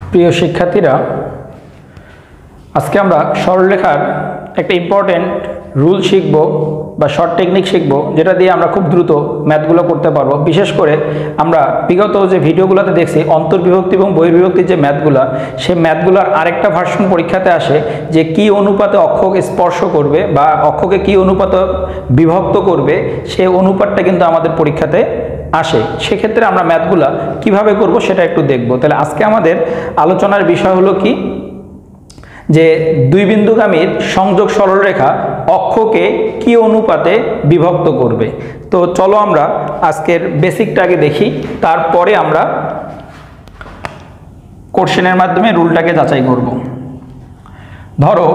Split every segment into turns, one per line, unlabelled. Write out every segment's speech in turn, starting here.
প্রিয় শিক্ষার্থীরা, আজকে আমরা সরলরেখার একটা ইম্পর্টেন্ট রুল শিখব বা শর্ট টেকনিক শিখব, যেটা দিয়ে আমরা খুব দ্রুত ম্যাথগুলো করতে পারবো। বিশেষ করে আমরা বিগত যে ভিডিওগুলোতে দেখছি অন্তর্বিভক্তি এবং বহির্বিভক্তির যে ম্যাথগুলো, সেই ম্যাথগুলোর আরেকটা ভার্সন পরীক্ষাতে আসে যে কি অনুপাতে অক্ষকে স্পর্শ করবে বা অক্ষকে কি অনুপাতে বিভক্ত করবে, সেই অনুপাতটা কিন্তু আমাদের পরীক্ষাতে আসে। সেক্ষেত্রে আমরা ম্যাথগুলা কিভাবে করব সেটা একটু দেখব। তাহলে আজকে আমাদের আলোচনার বিষয় হলো কি, যে দুই বিন্দুগামীর সংযোগ সরলরেখা অক্ষকে কি অনুপাতে বিভক্ত করবে। তো চলো আমরা আজকের বেসিকটাকে দেখি, তারপরে আমরা কোশ্চেনের মাধ্যমে রুলটাকে যাচাই করব। ধরো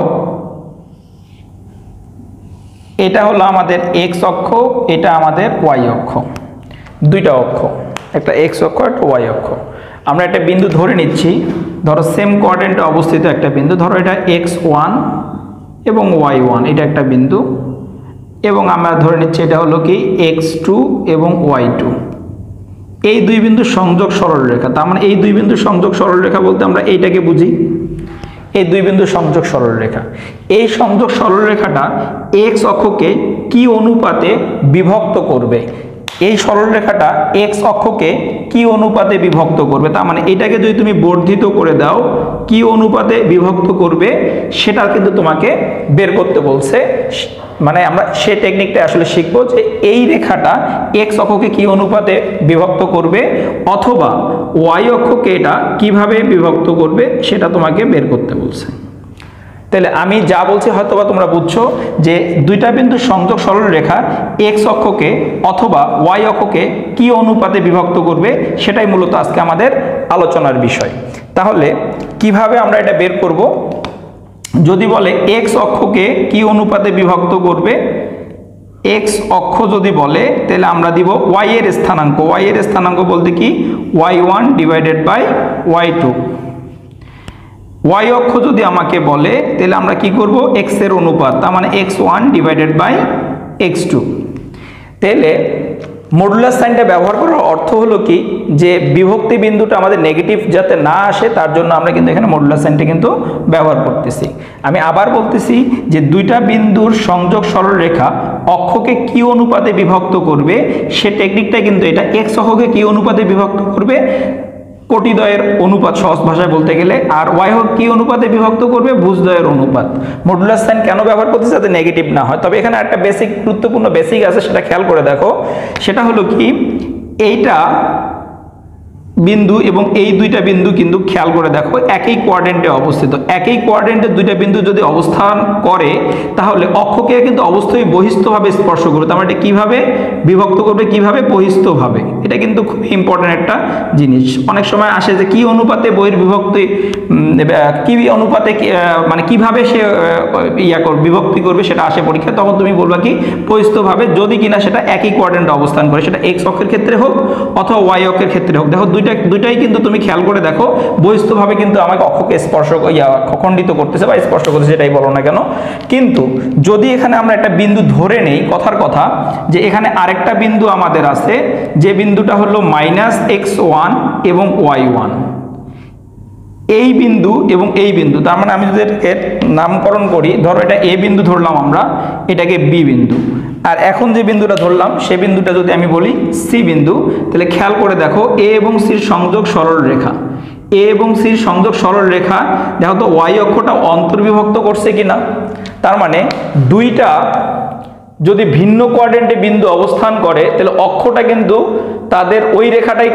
এটা হলো আমাদের এক্স অক্ষ, এটা আমাদের ওয়াই অক্ষ, দুইটা অক্ষ, একটা এক্স অক্ষ একটা ওয়াই অক্ষ। আমরা একটা বিন্দু ধরে নিচ্ছি, ধরো সেম কোঅর্ডিনেটে অবস্থিত একটা বিন্দু, ধরো এটা x1 এবং y1, এটা একটা বিন্দু, এবং আমরা ধরে নিচ্ছি এটা হলো কি x2 এবং y2। এই দুই বিন্দু সংযোগ সরলরেখা। তার মানে এই দুই বিন্দু সংযোগ সরলরেখা বলতে আমরা এইটাকে বুঝি, এই দুই বিন্দু সংযোগ সরলরেখা। এই সংযোগ সরলরেখাটা x অক্ষকে কি অনুপাতে বিভক্ত করবে, এই সরলরেখাটা x অক্ষকে কি অনুপাতে বিভক্ত করবে। তার মানে এটাকে যদি তুমি বর্ধিত করে দাও, কি অনুপাতে বিভক্ত করবে সেটা কিন্তু তোমাকে বের করতে বলছে। মানে আমরা সেই টেকনিকটা আসলে শিখবো যে এই রেখাটা x অক্ষকে কি অনুপাতে বিভক্ত করবে, অথবা y অক্ষকে এটা কিভাবে বিভক্ত করবে সেটা তোমাকে বের করতে বলছে। তাহলে আমি যা বলছি হয়তোবা তোমরা বুঝছো যে দুইটা বিন্দু সংযোগ সরলরেখা x অক্ষকে অথবা y অক্ষকে কি অনুপাতে বিভক্ত করবে, সেটাই মূলত আজকে আমাদের আলোচনার বিষয়। তাহলে কিভাবে আমরা এটা বের করব? যদি বলে x অক্ষকে কি অনুপাতে বিভক্ত করবে, x অক্ষ যদি বলে তাহলে আমরা দিব y এর স্থানাঙ্ক। y এর স্থানাঙ্ক বলতে কি y1 divided by y2। y অক্ষ যদি আমাকে বলে তাহলে আমরা কি করব, x এর অনুপাত, তার মানে x1 ডিভাইডেড বাই x2। তাহলে মডুলাস সাইনটা ব্যবহার করার অর্থ হলো কি, যে বিভক্তি বিন্দুটা আমাদের নেগেটিভ যাতে না আসে তার জন্য আমরা কিন্তু এখানে মডুলাস সাইনটা কিন্তু ব্যবহার করতেছি। আমি আবার বলতেছি যে দুইটা বিন্দুর সংযোগ সরলরেখা অক্ষকে কি অনুপাতে বিভক্ত করবে, সে টেকনিকটা কিন্তু এটা x অক্ষকে কি অনুপাতে বিভক্ত করবে, কোটিদ্বয়ের অনুপাত সহজ ভাষায় বলতে গেলে, আর y হোক কি অনুপাতে বিভক্ত করবে, ভুজদ্বয়ের অনুপাত। মডুলাস সাইন কেন ব্যবহার করতে যাতে নেগেটিভ না হয়। তবে এখানে একটা বেসিক গুরুত্বপূর্ণ বেসিক আছে, সেটা খেয়াল করে দেখো। সেটা হলো কি, এইটা বিন্দু এবং এই দুইটা বিন্দু কিন্তু খেয়াল করে দেখো একই কোঅর্ডিনেটে অবস্থিত। একই কোঅর্ডিনেটে দুইটা বিন্দু যদি অবস্থান করে তাহলে অক্ষকে কিন্তু অবশ্যই বহিস্থভাবে স্পর্শ করবে। তার মানে এটা কিভাবে বিভক্ত করবে, কিভাবে, বহিস্থভাবে। এটা কিন্তু খুব ইম্পর্টেন্ট একটা জিনিস। অনেক সময় আসে যে কি অনুপাতে বহির্বিভক্তি, কি অনুপাতে মানে কিভাবে সে বিভক্তি করবে সেটা আসে পরীক্ষা, তখন তুমি বলবা কি বহিস্থভাবে, যদি কিনা সেটা একই কোঅর্ডিনেটে অবস্থান করে, সেটা x অক্ষের ক্ষেত্রে হোক অথবা y অক্ষের ক্ষেত্রে হোক। দেখো দুইটাই কিন্তু তুমি খেয়াল করে দেখো বহিস্থভাবে কিন্তু আমাকে অক্ষকে স্পর্শ খণ্ডিত করতেছে বা স্পর্শ করতেছে, সেটাই বলো না কেন। কিন্তু যদি এখানে আমরা একটা বিন্দু ধরে নেই, কথার কথা যে এখানে আরেকটা বিন্দু আমাদের আছে, যে বিন্দুটা হলো -x1 এবং y1, এই বিন্দু এবং এই বিন্দু, তার মানে আমি যদি এর নামকরণ করি, ধরো এটা a বিন্দু ধরলাম আমরা, এটাকে b বিন্দু, আর এখন যে বিন্দুটা ধরলাম সে বিন্দুটা যদি আমি বলি c বিন্দু, তাহলে খেয়াল করে দেখো a এবং c এর সংযোগ সরলরেখা, a এবং c এর সংযোগ সরলরেখা, দেখো তো y অক্ষটা অন্তর্বিভক্ত করছে কিনা। তার মানে দুইটা যদি ভিন্ন কোঅর্ডিনেটে বিন্দু অবস্থান করে তাহলে অক্ষটা কিন্তু তাদের ওই রেখাটাই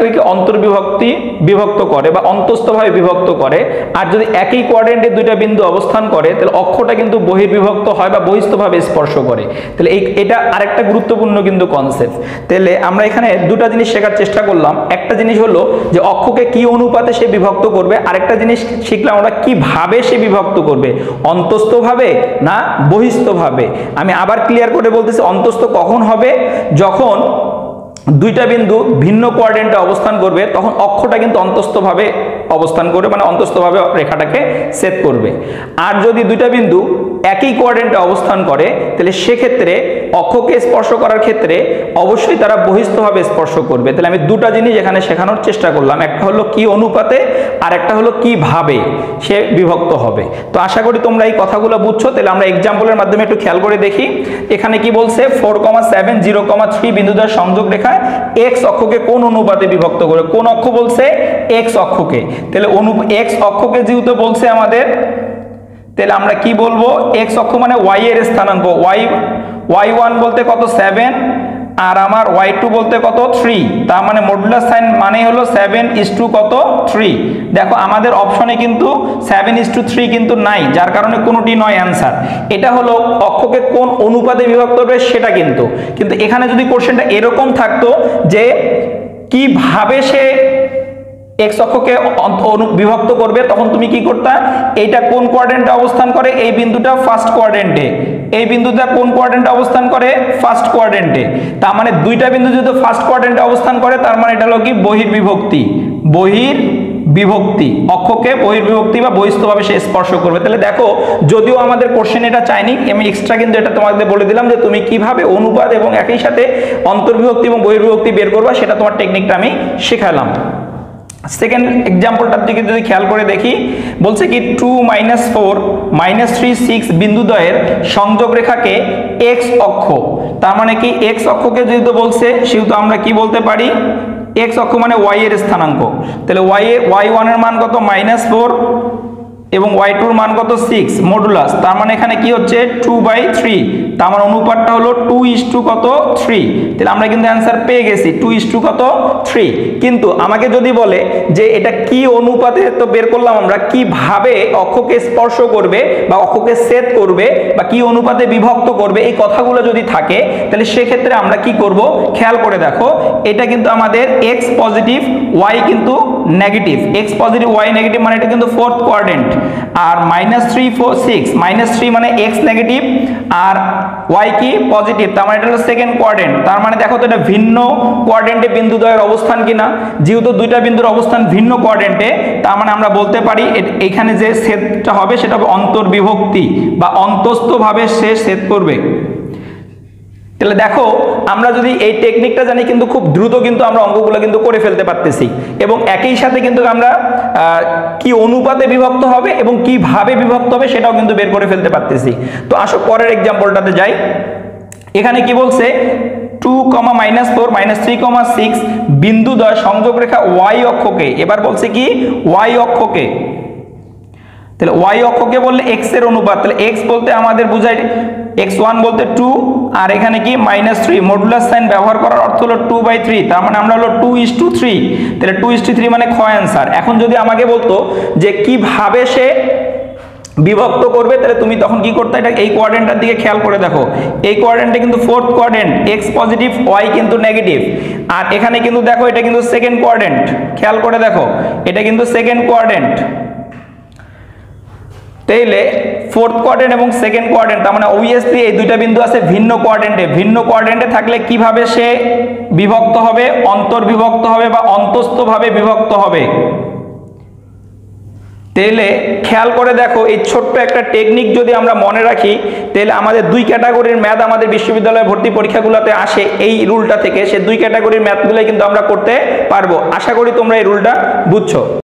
বিভক্ত করে বা অন্তস্থভাবে বিভক্ত করে। আর যদি একই কোঅর্ডিনেটে দুইটা বিন্দু অবস্থান করে তাহলে অক্ষটা কিন্তু বহির্বিভক্ত হয় বা বহিস্থভাবে স্পর্শ করে। তাহলে এটা আরেকটা গুরুত্বপূর্ণ কিন্তু কনসেপ্ট। তাহলে আমরা এখানে দুটা জিনিস শেখার চেষ্টা করলাম। একটা জিনিস হলো যে অক্ষকে কি অনুপাতে সে বিভক্ত করবে, আরেকটা জিনিস শিখলাম আমরা কিভাবে সে বিভক্ত করবে, অন্তস্থভাবে না বহিস্থভাবে। আমি আবার ক্লিয়ার করে বলতেছি, অন্তস্থ কখন হবে, যখন দুইটা বিন্দু ভিন্ন কোঅর্ডিনেটে অবস্থান করবে তখন অক্ষটা কিন্তু অন্তস্থভাবে অবস্থান করবে, মানে অন্তস্থভাবে রেখাটাকে ছেদ করবে। আর যদি দুইটা বিন্দু একই কোঅর্ডিনেটে অবস্থান করে তাহলে সেক্ষেত্রে অক্ষকে স্পর্শ করার ক্ষেত্রে অবশ্যই তারা বহিস্থভাবে স্পর্শ করবে। তাহলে আমি দুটা জিনিস এখানে শেখানোর চেষ্টা করলাম, একটা হলো কি অনুপাতে আর একটা হলো কিভাবে সে বিভক্ত হবে। তো আশা করি তোমরা এই কথাগুলো বুঝছো। তাহলে আমরা এক্সাম্পলের মাধ্যমে একটু খেয়াল করে দেখি। এখানে কি বলছে 4,7 0,3 বিন্দুদ্বয় সংযোগ রেখায় এক্স অক্ষকে কোন অনুপাতে বিভক্ত করে, কোন অক্ষ বলছে এক্স অক্ষকে। তাহলে এক্স অক্ষকে যেহেতু বলছে আমাদের, তাহলে আমরা কি বলবো, এক্স অক্ষ মানে ওয়াই এর স্থানাঙ্ক, y1 বলতে কত 7 আর আমার y2 বলতে কত 3, তার মানে মডুলাস সাইন মানে হলো 7:3 কত 3। দেখো আমাদের অপশনে কিন্তু 7:3 কিন্তু নাই, যার কারণে কোনোটি নয় অ্যান্সার। এটা হলো অক্ষকে কোন অনুপাতে বিভক্ত করবে সেটা, কিন্তু এখানে যদি কোশ্চেনটা এরকম থাকতো যে কিভাবে সে এক্স অক্ষকে বিভক্ত করবে, তখন তুমি কি করতা, এইটা কোন কোয়াড্রেন্টে অবস্থান করে, এই বিন্দুটা ফার্স্ট কোয়াড্রেন্টে, এই বিন্দুটা কোন কোয়াড্রেন্টে অবস্থান করে, ফার্স্ট কোয়াড্রেন্টে। তার মানে দুইটা বিন্দু যদি ফার্স্ট কোয়াড্রেন্টে অবস্থান করে, তার মানে এটা হলো কি বহির্বিভক্তি, বহির্বিভক্তি, অক্ষকে বহির্বিভক্তি বা বহিস্থভাবে সে স্পর্শ করবে। তাহলে দেখো যদিও আমাদের কোশ্চেন এটা চাইনি, আমি এক্সট্রা কিন্তু এটা তোমাদের বলে দিলাম যে তুমি কিভাবে অনুপাত এবং একই সাথে অন্তর্বিভক্তি এবং বহির্বিভক্তি বের করবা, সেটা তোমার টেকনিকটা আমি শেখালাম। সেকেন্ড এক্সাম্পলটার দিকে যদি খেয়াল করে দেখি, বলছে কি 2 - 4 - 3 6 বিন্দুদ্বয়ের সংযোগ রেখাকে এক্স অক্ষ, তার মানে কি এক্স অক্ষকে যেহেতু বলছে সেহেতু আমরা কি বলতে পারি, এক্স অক্ষ মানে ওয়াই এর স্থানাঙ্ক। তাহলে y1 এর মান কত -4 এবং y2 এর মান কত 6 মডুলাস, তার মানে এখানে কি হচ্ছে 2/3, তার মানে অনুপাতটা হলো 2:3। তাহলে আমরা কিন্তু অ্যান্সার পেয়ে গেছি 2:3। কিন্তু আমাকে যদি বলে যে এটা কি অনুপাতে, তো বের করলাম আমরা কিভাবে অক্ষকে স্পর্শ করবে বা অক্ষকে ছেদ করবে বা কি অনুপাতে বিভক্ত করবে, এই কথাগুলো যদি থাকে তাহলে সেক্ষেত্রে আমরা কি করব, খেয়াল করে দেখো, এটা কিন্তু আমাদের x পজিটিভ y কিন্তু negative, x positive y negative মানে এটা কিন্তু ফোর্থ কোয়াড্রেন্ট, আর -3 4 6 -3 মানে x নেগেটিভ আর y কি পজিটিভ, তার মানে এটা হলো সেকেন্ড কোয়াড্রেন্ট। তার মানে দেখো তো এটা ভিন্ন কোয়াড্রেন্টে বিন্দুদ্বয়ের অবস্থান কিনা, যেহেতু দুইটা বিন্দুর অবস্থান ভিন্ন কোয়াড্রেন্টে, তার মানে আমরা বলতে পারি এখানে যে ছেদটা হবে সেটা হবে অন্তর্বিভক্তি বা অন্তস্থভাবে সে ছেদ করবে। তাহলে দেখো আমরা যদি এই টেকনিকটা জানি কিন্তু খুব দ্রুত কিন্তু আমরা অঙ্কগুলো কিন্তু করে ফেলতে পারতেছি, এবং একই সাথে কিন্তু আমরা কি অনুপাতে বিভক্ত হবে এবং কিভাবে বিভক্ত হবে সেটাও কিন্তু বের করে ফেলতে পারতেছি। তো আসো পরের এক্সাম্পলটাতে যাই। এখানে কি বলছে 2, -4 -3, 6 বিন্দুদ্বয় সংযোগ রেখা y অক্ষকে, এবার বলছে কি y অক্ষকে, তাহলে y অক্ষকে বললে x এর অনুপাত, তাহলে x বলতে আমাদের বুঝায় x1 বলতে 2 আর এখানে কি -3, মডুলাস সাইন ব্যবহার করার অর্থ হলো 2/3, তার মানে আমরা হলো 2:3, তাহলে 2:3 মানে খ অ্যান্সার। এখন যদি আমাকে বলতো যে কিভাবে সে বিভক্ত করবে, তাহলে তুমি তখন কি করতে, এটা এই কোয়াড্রেন্টটার দিকে খেয়াল করে দেখো, এই কোয়াড্রেন্টে কিন্তু fourth quadrant, x positive y কিন্তু নেগেটিভ, আর এখানে কিন্তু দেখো এটা কিন্তু সেকেন্ড কোয়াড্রেন্ট, খেয়াল করে দেখো এটা কিন্তু সেকেন্ড কোয়াড্রেন্ট। তাইলে ফোর্থ কোয়াড্রেন্ট এবং সেকেন্ড কোয়াড্রেন্ট, তার মানে অবভিয়াসলি এই দুইটা বিন্দু আছে ভিন্ন কোয়াড্রেন্টে, ভিন্ন কোয়াড্রেন্টে থাকলে কিভাবে সে বিভক্ত হবে, অন্তর্বিভক্ত হবে বা অন্তস্থভাবে বিভক্ত হবে। তাহলে খেয়াল করে দেখো এই ছোট্ট একটা টেকনিক যদি আমরা মনে রাখি, তাহলে আমাদের দুই ক্যাটাগরির ম্যাথ আমাদের বিশ্ববিদ্যালয়ে ভর্তি পরীক্ষাগুলোতে আসে এই রুলটা থেকে, সে দুই ক্যাটাগরির ম্যাথগুলোই কিন্তু আমরা করতে পারবো। আশা করি তোমরা এই রুলটা বুঝছো।